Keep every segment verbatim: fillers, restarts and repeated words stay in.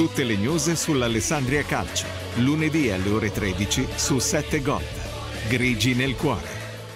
Tutte le news sull'Alessandria Calcio. Lunedì alle ore tredici su sette Gold. Grigi nel cuore.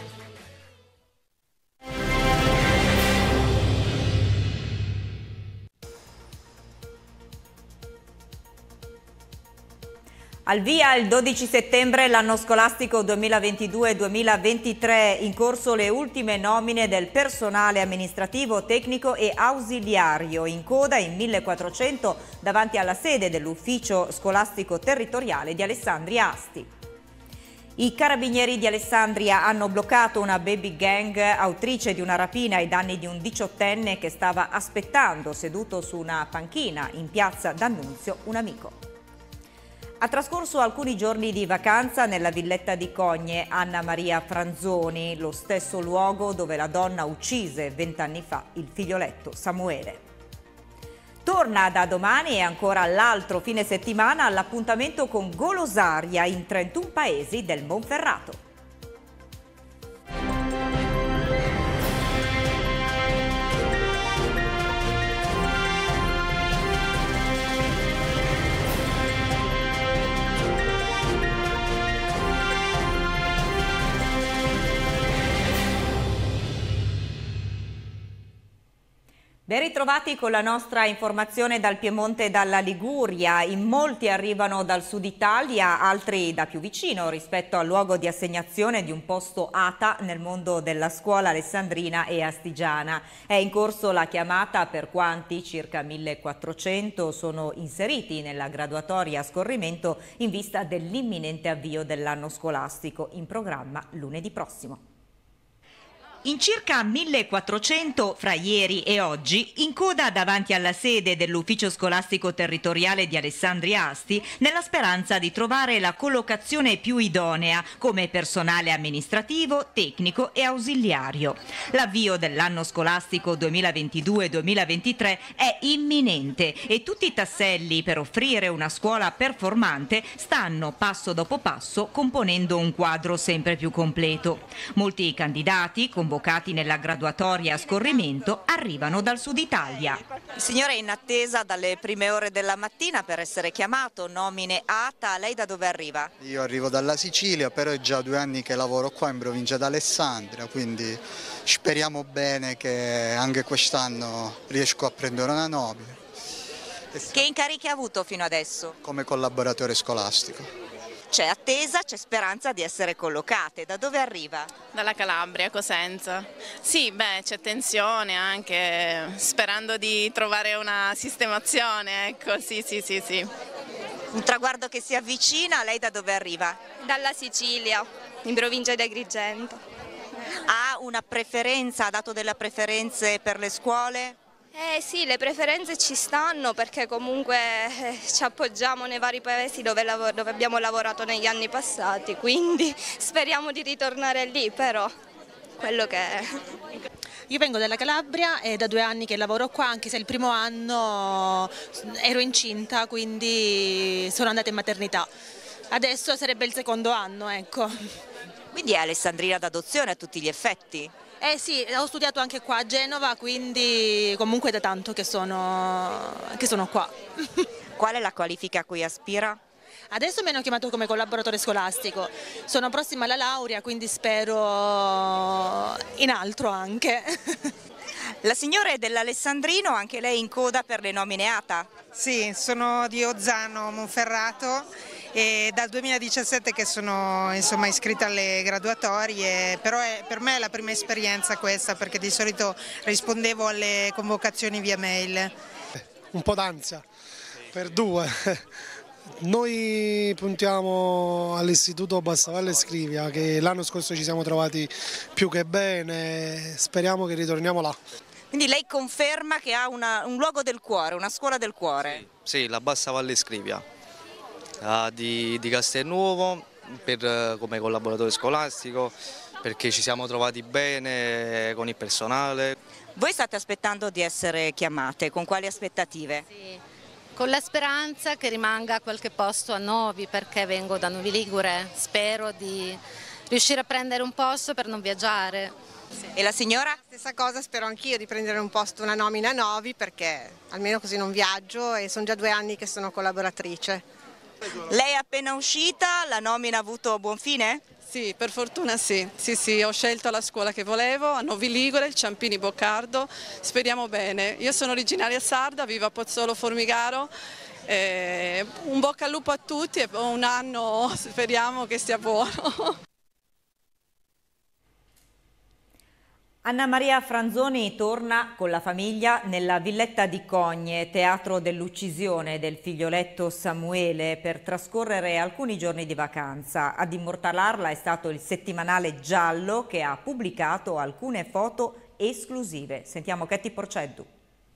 Al via il dodici settembre l'anno scolastico duemilaventidue duemilaventitré, in corso le ultime nomine del personale amministrativo, tecnico e ausiliario, in coda in millequattrocento davanti alla sede dell'ufficio scolastico territoriale di Alessandria Asti. I carabinieri di Alessandria hanno bloccato una baby gang autrice di una rapina ai danni di un diciottenne che stava aspettando seduto su una panchina in piazza D'Annunzio un amico. Ha trascorso alcuni giorni di vacanza nella villetta di Cogne Anna Maria Franzoni, lo stesso luogo dove la donna uccise vent'anni fa il figlioletto Samuele. Torna da domani e ancora l'altro fine settimana all'appuntamento con Golosaria in trentuno paesi del Monferrato. Ben ritrovati con la nostra informazione dal Piemonte e dalla Liguria. In molti arrivano dal sud Italia, altri da più vicino rispetto al luogo di assegnazione di un posto A T A nel mondo della scuola alessandrina e astigiana. È in corso la chiamata per quanti, circa millequattrocento, sono inseriti nella graduatoria a scorrimento in vista dell'imminente avvio dell'anno scolastico, in programma lunedì prossimo. In circa millequattrocento fra ieri e oggi, in coda davanti alla sede dell'ufficio scolastico territoriale di Alessandria Asti, nella speranza di trovare la collocazione più idonea come personale amministrativo, tecnico e ausiliario. L'avvio dell'anno scolastico duemilaventidue duemilaventitré è imminente e tutti i tasselli per offrire una scuola performante stanno passo dopo passo componendo un quadro sempre più completo. Molti candidati convocati nella graduatoria a scorrimento arrivano dal sud Italia. Il signore è in attesa dalle prime ore della mattina per essere chiamato, nomine A T A. Lei da dove arriva? Io arrivo dalla Sicilia, però è già due anni che lavoro qua in provincia d'Alessandria, quindi speriamo bene che anche quest'anno riesco a prendere una nomina. Che incarichi ha avuto fino adesso? Come collaboratore scolastico. C'è attesa, c'è speranza di essere collocate. Da dove arriva? Dalla Calabria, Cosenza. Sì, beh, c'è tensione anche, sperando di trovare una sistemazione, ecco, sì, sì, sì, sì. Un traguardo che si avvicina. Lei da dove arriva? Dalla Sicilia, in provincia di Agrigento. Ha una preferenza, ha dato delle preferenze per le scuole? Eh sì, le preferenze ci stanno perché comunque eh, ci appoggiamo nei vari paesi dove, dove abbiamo lavorato negli anni passati, quindi speriamo di ritornare lì, però quello che è. Io vengo dalla Calabria e da due anni che lavoro qua, anche se il primo anno ero incinta, quindi sono andata in maternità. Adesso sarebbe il secondo anno, ecco. Quindi è alessandrina d'adozione a tutti gli effetti? Eh sì, ho studiato anche qua a Genova, quindi comunque da tanto che sono, che sono qua. Qual è la qualifica a cui aspira? Adesso mi hanno chiamato come collaboratore scolastico, sono prossima alla laurea, quindi spero in altro anche. La signora è dell'Alessandrino, anche lei in coda per le nomine A T A? Sì, sono di Ozzano Monferrato e dal duemiladiciassette che sono insomma, iscritta alle graduatorie, però è, per me è la prima esperienza questa perché di solito rispondevo alle convocazioni via mail. Un po' d'ansia per due. Noi puntiamo all'istituto Bassavalle Scrivia che l'anno scorso ci siamo trovati più che bene, speriamo che ritorniamo là. Quindi lei conferma che ha una, un luogo del cuore, una scuola del cuore? Sì, sì, la Bassavalle Scrivia uh, di, di Castelnuovo per, come collaboratore scolastico, perché ci siamo trovati bene con il personale. Voi state aspettando di essere chiamate, con quali aspettative? Sì. Con la speranza che rimanga qualche posto a Novi, perché vengo da Novi Ligure, spero di riuscire a prendere un posto per non viaggiare. Sì. E la signora? Stessa cosa, spero anch'io di prendere un posto, una nomina a Novi, perché almeno così non viaggio e sono già due anni che sono collaboratrice. Lei è appena uscita, la nomina ha avuto buon fine? Sì, per fortuna sì. Sì, sì, ho scelto la scuola che volevo, a Novi Ligure, il Ciampini Boccardo, speriamo bene. Io sono originaria sarda, vivo a Pozzolo Formigaro, eh, un bocca al lupo a tutti e un anno speriamo che sia buono. Anna Maria Franzoni torna con la famiglia nella villetta di Cogne, teatro dell'uccisione del figlioletto Samuele, per trascorrere alcuni giorni di vacanza. Ad immortalarla è stato il settimanale Giallo, che ha pubblicato alcune foto esclusive. Sentiamo Ketty Porceddu.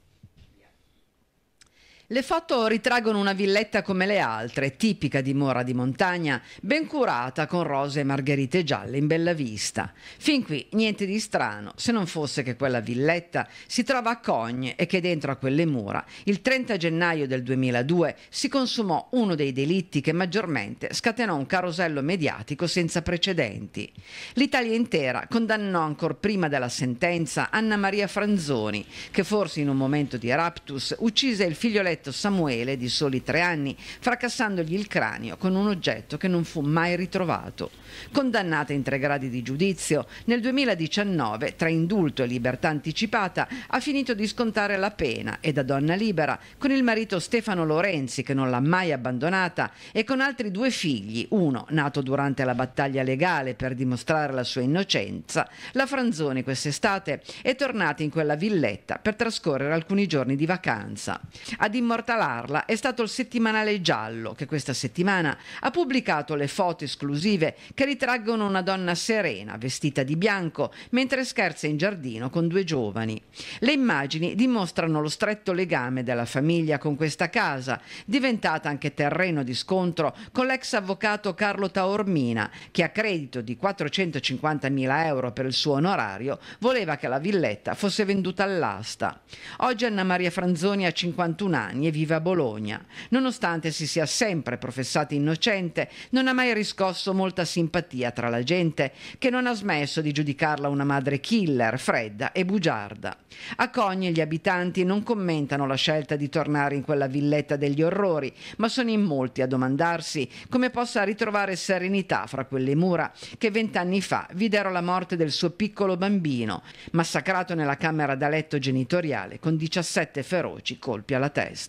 Le foto ritraggono una villetta come le altre, tipica dimora di montagna, ben curata con rose e margherite gialle in bella vista. Fin qui niente di strano, se non fosse che quella villetta si trova a Cogne e che dentro a quelle mura, il trenta gennaio del duemiladue, si consumò uno dei delitti che maggiormente scatenò un carosello mediatico senza precedenti. L'Italia intera condannò ancor prima della sentenza Anna Maria Franzoni, che forse in un momento di raptus uccise il figlioletto Samuele di soli tre anni, fracassandogli il cranio con un oggetto che non fu mai ritrovato. Condannata in tre gradi di giudizio, nel duemiladiciannove, tra indulto e libertà anticipata, ha finito di scontare la pena e da donna libera, con il marito Stefano Lorenzi, che non l'ha mai abbandonata, e con altri due figli, uno nato durante la battaglia legale per dimostrare la sua innocenza, la Franzoni quest'estate è tornata in quella villetta per trascorrere alcuni giorni di vacanza. Ad immortalarla è stato il settimanale Giallo, che questa settimana ha pubblicato le foto esclusive che ritraggono una donna serena, vestita di bianco, mentre scherza in giardino con due giovani. Le immagini dimostrano lo stretto legame della famiglia con questa casa, diventata anche terreno di scontro con l'ex avvocato Carlo Taormina, che a credito di quattrocentocinquantamila euro per il suo onorario voleva che la villetta fosse venduta all'asta. Oggi Anna Maria Franzoni ha cinquantuno anni e vive a Bologna. Nonostante si sia sempre professata innocente, non ha mai riscosso molta simpatia tra la gente, che non ha smesso di giudicarla una madre killer, fredda e bugiarda. A Cogne gli abitanti non commentano la scelta di tornare in quella villetta degli orrori, ma sono in molti a domandarsi come possa ritrovare serenità fra quelle mura che vent'anni fa videro la morte del suo piccolo bambino, massacrato nella camera da letto genitoriale con diciassette feroci colpi alla testa.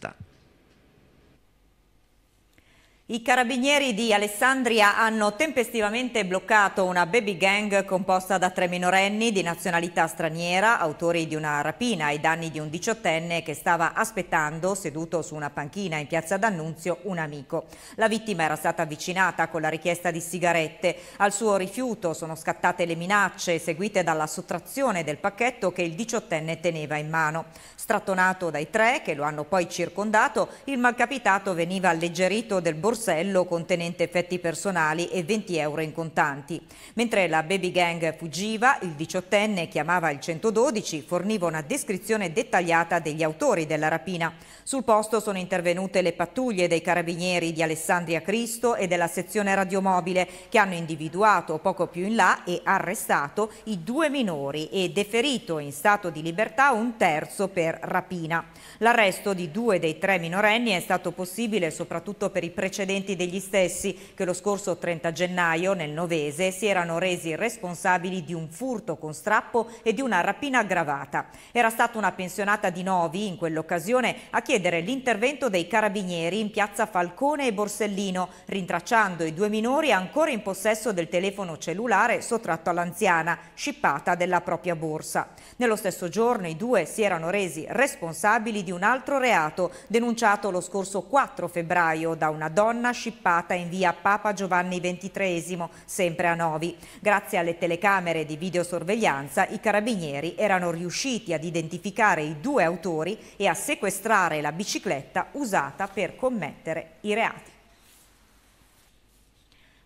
I carabinieri di Alessandria hanno tempestivamente bloccato una baby gang composta da tre minorenni di nazionalità straniera, autori di una rapina ai danni di un diciottenne che stava aspettando, seduto su una panchina in piazza D'Annunzio, un amico. La vittima era stata avvicinata con la richiesta di sigarette. Al suo rifiuto sono scattate le minacce, seguite dalla sottrazione del pacchetto che il diciottenne teneva in mano. Strattonato dai tre, che lo hanno poi circondato, il malcapitato veniva alleggerito del borsello contenente effetti personali e venti euro in contanti. Mentre la baby gang fuggiva, il diciottenne chiamava il centododici, forniva una descrizione dettagliata degli autori della rapina. Sul posto sono intervenute le pattuglie dei carabinieri di Alessandria Cristo e della sezione radiomobile, che hanno individuato poco più in là e arrestato i due minori e deferito in stato di libertà un terzo per rapina. L'arresto di due dei tre minorenni è stato possibile soprattutto per i precedenti degli stessi, che lo scorso trenta gennaio nel Novese si erano resi responsabili di un furto con strappo e di una rapina aggravata. Era stata una pensionata di Novi in quell'occasione a chiedere l'intervento dei carabinieri in piazza Falcone e Borsellino, rintracciando i due minori ancora in possesso del telefono cellulare sottratto all'anziana, scippata della propria borsa. Nello stesso giorno i due si erano resi responsabili di un altro reato denunciato lo scorso quattro febbraio da una donna scippata in via Papa Giovanni ventitreesimo, sempre a Novi. Grazie alle telecamere di videosorveglianza i carabinieri erano riusciti ad identificare i due autori e a sequestrare la bicicletta usata per commettere i reati.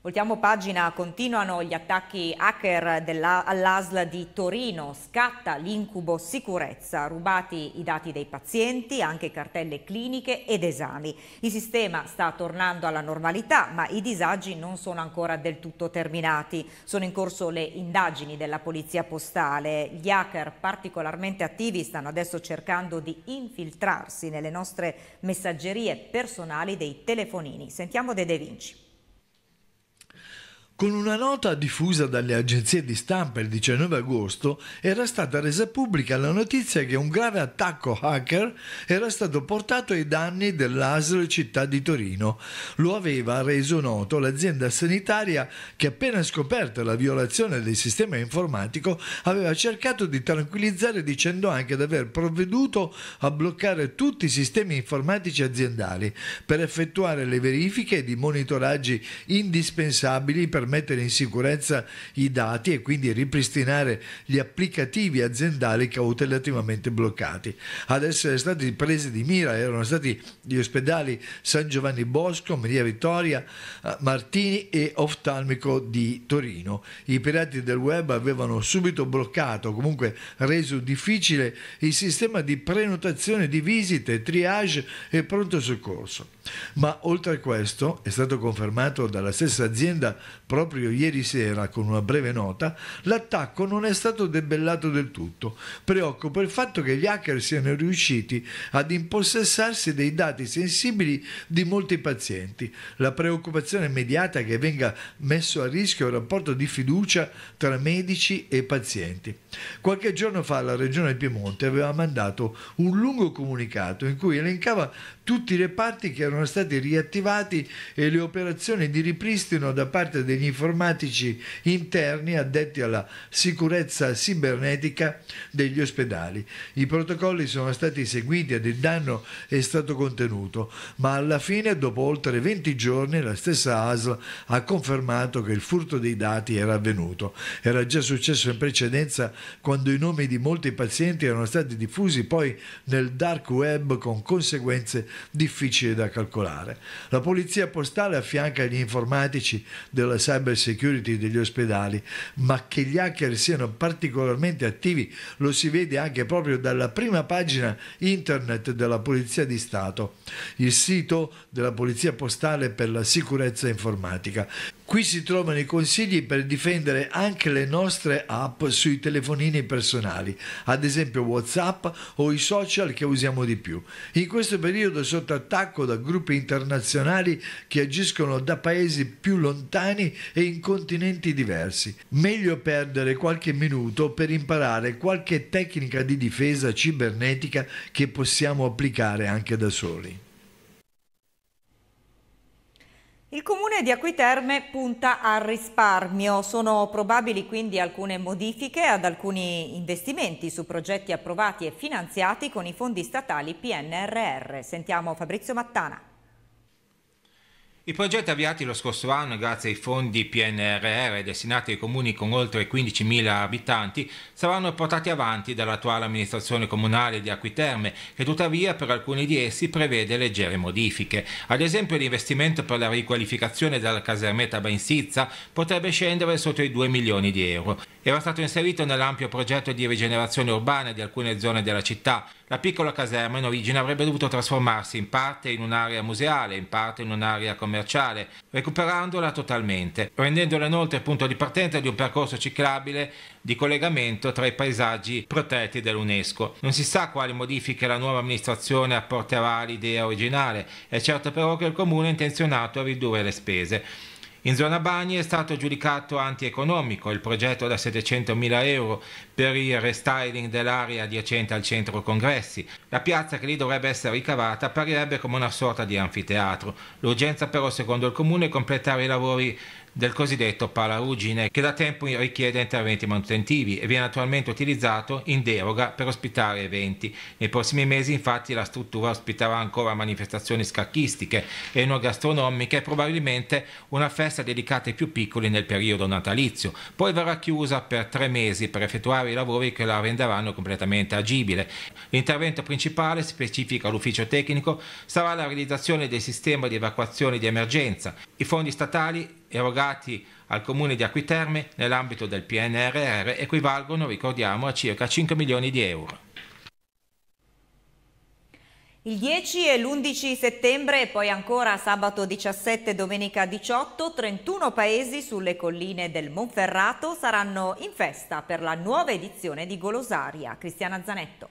Voltiamo pagina, continuano gli attacchi hacker all'A S L di Torino, scatta l'incubo sicurezza, rubati i dati dei pazienti, anche cartelle cliniche ed esami. Il sistema sta tornando alla normalità, ma i disagi non sono ancora del tutto terminati. Sono in corso le indagini della Polizia Postale. Gli hacker particolarmente attivi stanno adesso cercando di infiltrarsi nelle nostre messaggerie personali dei telefonini. Sentiamo De De Vinci. Con una nota diffusa dalle agenzie di stampa il diciannove agosto era stata resa pubblica la notizia che un grave attacco hacker era stato portato ai danni dell'A S L città di Torino. Lo aveva reso noto l'azienda sanitaria che, appena scoperta la violazione del sistema informatico, aveva cercato di tranquillizzare dicendo anche di aver provveduto a bloccare tutti i sistemi informatici aziendali per effettuare le verifiche di monitoraggi indispensabili per mettere in sicurezza i dati e quindi ripristinare gli applicativi aziendali cautelativamente bloccati. Ad essere stati presi di mira erano stati gli ospedali San Giovanni Bosco, Maria Vittoria, Martini e Oftalmico di Torino. I pirati del web avevano subito bloccato, comunque reso difficile, il sistema di prenotazione di visite, triage e pronto soccorso. Ma oltre a questo, è stato confermato dalla stessa azienda proprio ieri sera con una breve nota, l'attacco non è stato debellato del tutto. Preoccupa il fatto che gli hacker siano riusciti ad impossessarsi dei dati sensibili di molti pazienti. La preoccupazione immediata è che venga messo a rischio il rapporto di fiducia tra medici e pazienti. Qualche giorno fa la Regione Piemonte aveva mandato un lungo comunicato in cui elencava tutti i reparti che erano stati riattivati e le operazioni di ripristino da parte degli informatici interni addetti alla sicurezza cibernetica degli ospedali. I protocolli sono stati seguiti ed il danno è stato contenuto, ma alla fine, dopo oltre venti giorni, la stessa A S L ha confermato che il furto dei dati era avvenuto. Era già successo in precedenza quando i nomi di molti pazienti erano stati diffusi poi nel dark web con conseguenze difficili da calcolare. La polizia postale affianca gli informatici della cyber security degli ospedali, ma che gli hacker siano particolarmente attivi lo si vede anche proprio dalla prima pagina internet della Polizia di Stato, il sito della Polizia Postale per la sicurezza informatica. Qui si trovano i consigli per difendere anche le nostre app sui telefonini personali, ad esempio WhatsApp o i social che usiamo di più. In questo periodo sotto attacco da gruppi internazionali che agiscono da paesi più lontani e in continenti diversi. Meglio perdere qualche minuto per imparare qualche tecnica di difesa cibernetica che possiamo applicare anche da soli. Il Comune di Acquiterme punta al risparmio. Sono probabili quindi alcune modifiche ad alcuni investimenti su progetti approvati e finanziati con i fondi statali P N R R. Sentiamo Fabrizio Mattana. I progetti avviati lo scorso anno grazie ai fondi P N R R destinati ai comuni con oltre quindicimila abitanti saranno portati avanti dall'attuale amministrazione comunale di Acquiterme, che tuttavia per alcuni di essi prevede leggere modifiche. Ad esempio l'investimento per la riqualificazione della casermetta Bainsizza potrebbe scendere sotto i due milioni di euro. Era stato inserito nell'ampio progetto di rigenerazione urbana di alcune zone della città. La piccola caserma in origine avrebbe dovuto trasformarsi in parte in un'area museale, in parte in un'area commerciale, recuperandola totalmente, rendendola inoltre punto di partenza di un percorso ciclabile di collegamento tra i paesaggi protetti dell'UNESCO. Non si sa quali modifiche la nuova amministrazione apporterà all'idea originale, è certo però che il Comune è intenzionato a ridurre le spese. In zona Bagni è stato giudicato antieconomico il progetto da settecentomila euro per il restyling dell'area adiacente al centro congressi. La piazza che lì dovrebbe essere ricavata apparirebbe come una sorta di anfiteatro. L'urgenza però, secondo il Comune, è completare i lavori del cosiddetto Palaruggine, che da tempo richiede interventi manutentivi e viene attualmente utilizzato in deroga per ospitare eventi. Nei prossimi mesi infatti la struttura ospiterà ancora manifestazioni scacchistiche, enogastronomiche e probabilmente una festa dedicata ai più piccoli nel periodo natalizio. Poi verrà chiusa per tre mesi per effettuare i lavori che la renderanno completamente agibile. L'intervento principale, specifica l'ufficio tecnico, sarà la realizzazione del sistema di evacuazione di emergenza. I fondi statali erogati al comune di Acquiterme nell'ambito del P N R R equivalgono, ricordiamo, a circa cinque milioni di euro. Il dieci e l'undici settembre e poi ancora sabato diciassette e domenica diciotto, trentuno paesi sulle colline del Monferrato saranno in festa per la nuova edizione di Golosaria. Cristiana Zanetto.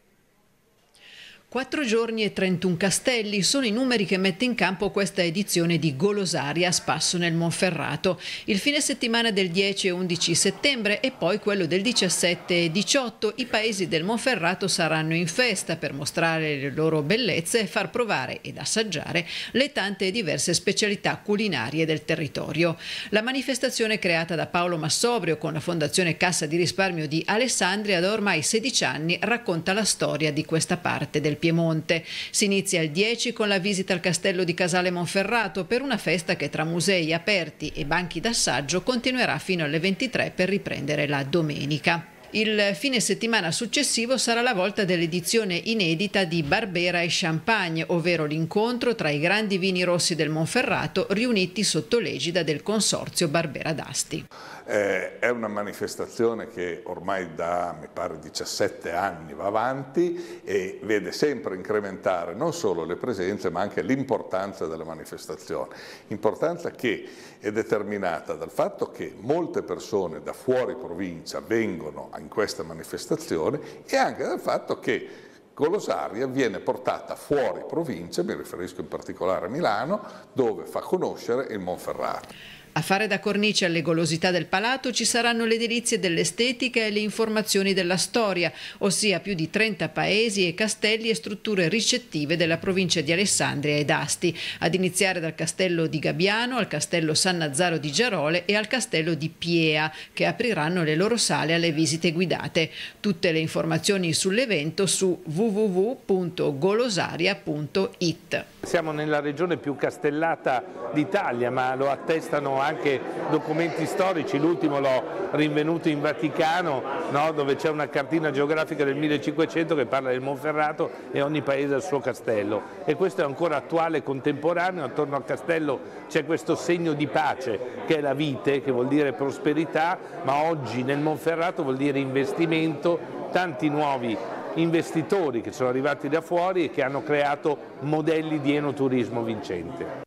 Quattro giorni e trentuno castelli sono i numeri che mette in campo questa edizione di Golosaria a spasso nel Monferrato. Il fine settimana del dieci e undici settembre e poi quello del diciassette e diciotto. I paesi del Monferrato saranno in festa per mostrare le loro bellezze e far provare ed assaggiare le tante e diverse specialità culinarie del territorio. La manifestazione creata da Paolo Massobrio con la Fondazione Cassa di Risparmio di Alessandria da ormai sedici anni racconta la storia di questa parte del Piemonte. Si inizia il dieci con la visita al castello di Casale Monferrato per una festa che tra musei aperti e banchi d'assaggio continuerà fino alle ventitré per riprendere la domenica. Il fine settimana successivo sarà la volta dell'edizione inedita di Barbera e Champagne, ovvero l'incontro tra i grandi vini rossi del Monferrato riuniti sotto l'egida del consorzio Barbera d'Asti. Eh, è una manifestazione che ormai da, mi pare, diciassette anni va avanti e vede sempre incrementare non solo le presenze ma anche l'importanza della manifestazione. Importanza che è determinata dal fatto che molte persone da fuori provincia vengono in questa manifestazione e anche dal fatto che Golosaria viene portata fuori provincia, mi riferisco in particolare a Milano, dove fa conoscere il Monferrato. A fare da cornice alle golosità del palato ci saranno le delizie dell'estetica e le informazioni della storia, ossia più di trenta paesi e castelli e strutture ricettive della provincia di Alessandria ed Asti, ad iniziare dal castello di Gabbiano al castello San Nazzaro di Giarole e al castello di Piea, che apriranno le loro sale alle visite guidate. Tutte le informazioni sull'evento su w w w punto golosaria punto it. Siamo nella regione più castellata d'Italia, ma lo attestano anche documenti storici. L'ultimo l'ho rinvenuto in Vaticano, no? Dove c'è una cartina geografica del millecinquecento che parla del Monferrato e ogni paese ha il suo castello. E questo è ancora attuale e contemporaneo. Attorno al castello c'è questo segno di pace che è la vite, che vuol dire prosperità, ma oggi nel Monferrato vuol dire investimento, tanti nuovi investitori che sono arrivati da fuori e che hanno creato modelli di enoturismo vincente.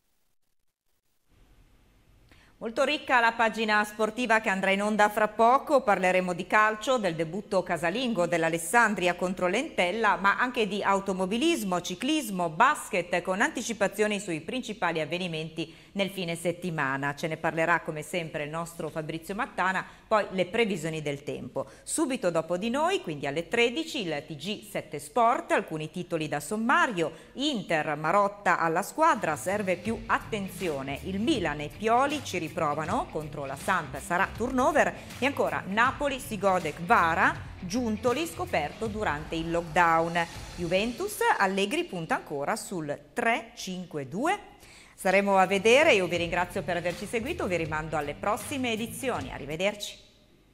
Molto ricca la pagina sportiva che andrà in onda fra poco, parleremo di calcio, del debutto casalingo dell'Alessandria contro l'Entella, ma anche di automobilismo, ciclismo, basket, con anticipazioni sui principali avvenimenti nel fine settimana. Ce ne parlerà come sempre il nostro Fabrizio Mattana, poi le previsioni del tempo. Subito dopo di noi, quindi alle tredici, il T G sette Sport, alcuni titoli da sommario, Inter, Marotta alla squadra, serve più attenzione, il Milan e Pioli ci riprovano contro la Samp, sarà turnover e ancora Napoli si gode Kvara, Giuntoli scoperto durante il lockdown. Juventus, Allegri punta ancora sul tre cinque due. Staremo a vedere, io vi ringrazio per averci seguito, vi rimando alle prossime edizioni, arrivederci.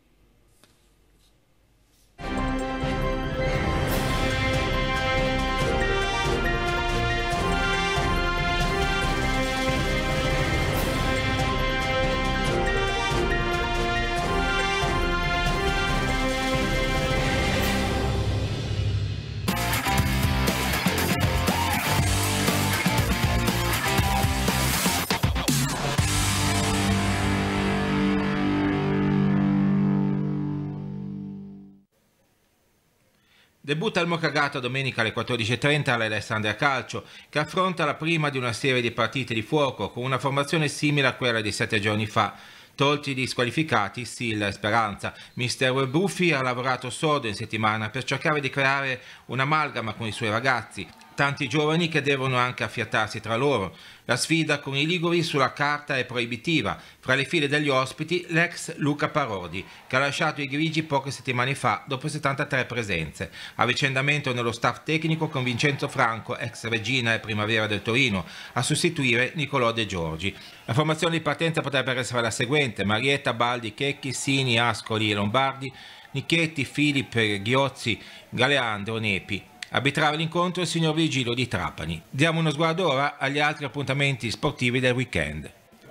Debutta il Mocagato domenica alle quattordici e trenta all'Alessandria Calcio, che affronta la prima di una serie di partite di fuoco con una formazione simile a quella di sette giorni fa. Tolti gli squalificati, Silla e Speranza, mister Buffi ha lavorato sodo in settimana per cercare di creare un'amalgama con i suoi ragazzi, tanti giovani che devono anche affiatarsi tra loro. La sfida con i liguri sulla carta è proibitiva. Fra le file degli ospiti l'ex Luca Parodi, che ha lasciato i grigi poche settimane fa dopo settantatré presenze. Avvicendamento nello staff tecnico con Vincenzo Franco, ex Regina e Primavera del Torino, a sostituire Nicolò De Giorgi. La formazione di partenza potrebbe essere la seguente: Marietta, Baldi, Checchi, Sini, Ascoli e Lombardi, Nichetti, Filip, Ghiozzi, Galeandro, Nepi. Arbitrare l'incontro il signor Vigilio di Trapani. Diamo uno sguardo ora agli altri appuntamenti sportivi del weekend. Per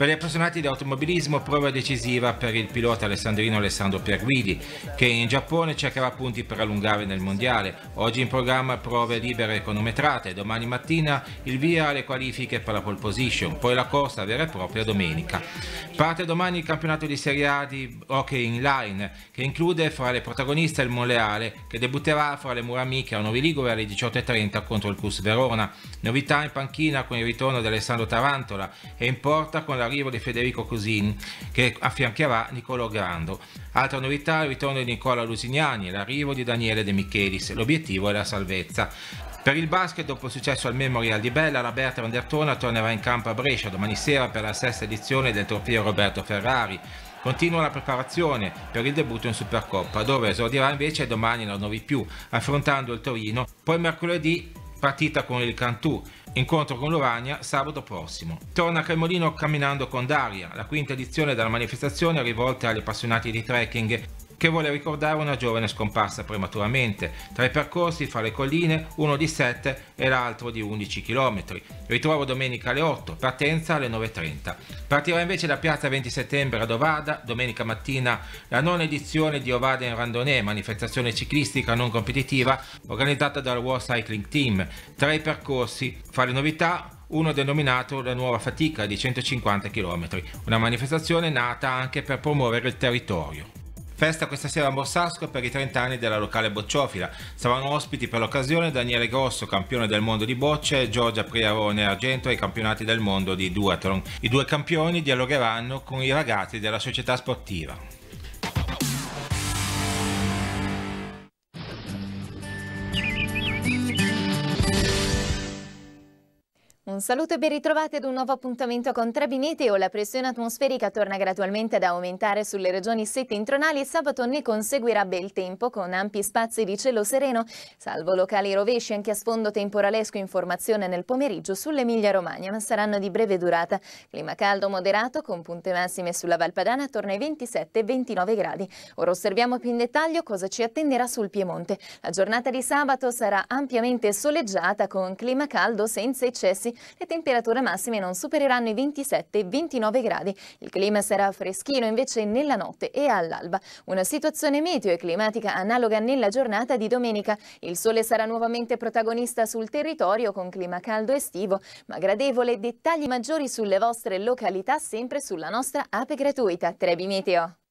Per gli appassionati di automobilismo, prova decisiva per il pilota alessandrino Alessandro Pierguidi, che in Giappone cercherà punti per allungare nel mondiale. Oggi in programma prove libere cronometrate, domani mattina il via alle qualifiche per la pole position, poi la corsa vera e propria domenica. Parte domani il campionato di Serie A di hockey inline, che include fra le protagoniste il Monleale, che debutterà fra le mura amiche a Novi Ligure alle diciotto e trenta contro il Cus Verona. Novità in panchina con il ritorno di Alessandro Tarantola e in porta con l'arrivo di Federico Cosin, che affiancherà Nicolò Grando. Altra novità il ritorno di Nicola Lusignani e l'arrivo di Daniele De Michelis. L'obiettivo è la salvezza. Per il basket, dopo il successo al Memorial di Bella, la Berta Vandertona tornerà in campo a Brescia domani sera per la sesta edizione del trofeo Roberto Ferrari. Continua la preparazione per il debutto in Supercoppa, dove esordirà invece domani la Novi Più, affrontando il Torino. Poi mercoledì partita con il Cantù, incontro con l'Urania sabato prossimo. Torna a Cremolino camminando con Daria, la quinta edizione della manifestazione rivolta agli appassionati di trekking, che vuole ricordare una giovane scomparsa prematuramente. Tra i percorsi fra le colline, uno di sette e l'altro di undici chilometri. Ritrovo domenica alle otto, partenza alle nove e trenta. Partirà invece da piazza venti settembre ad Ovada, domenica mattina la nona edizione di Ovada in Randonnée, manifestazione ciclistica non competitiva organizzata dal World Cycling Team. Tra i percorsi, fra le novità, uno denominato la Nuova Fatica di centocinquanta chilometri, una manifestazione nata anche per promuovere il territorio. Festa questa sera a Borsasco per i trenta anni della locale bocciofila. Saranno ospiti per l'occasione Daniele Grosso, campione del mondo di bocce, e Giorgia Priarone Argento ai campionati del mondo di duathlon. I due campioni dialogheranno con i ragazzi della società sportiva. Un saluto e ben ritrovati ad un nuovo appuntamento con Trebi Meteo. La pressione atmosferica torna gradualmente ad aumentare sulle regioni settentrionali e sabato ne conseguirà bel tempo con ampi spazi di cielo sereno, salvo locali rovesci anche a sfondo temporalesco in formazione nel pomeriggio sull'Emilia Romagna, ma saranno di breve durata. Clima caldo moderato con punte massime sulla Valpadana attorno ai ventisette ventinove gradi. Ora osserviamo più in dettaglio cosa ci attenderà sul Piemonte. La giornata di sabato sarà ampiamente soleggiata con clima caldo senza eccessi. Le temperature massime non supereranno i ventisette ventinove gradi. Il clima sarà freschino invece nella notte e all'alba. Una situazione meteo e climatica analoga nella giornata di domenica. Il sole sarà nuovamente protagonista sul territorio con clima caldo estivo, ma gradevole. Dettagli maggiori sulle vostre località sempre sulla nostra app gratuita Trebi Meteo.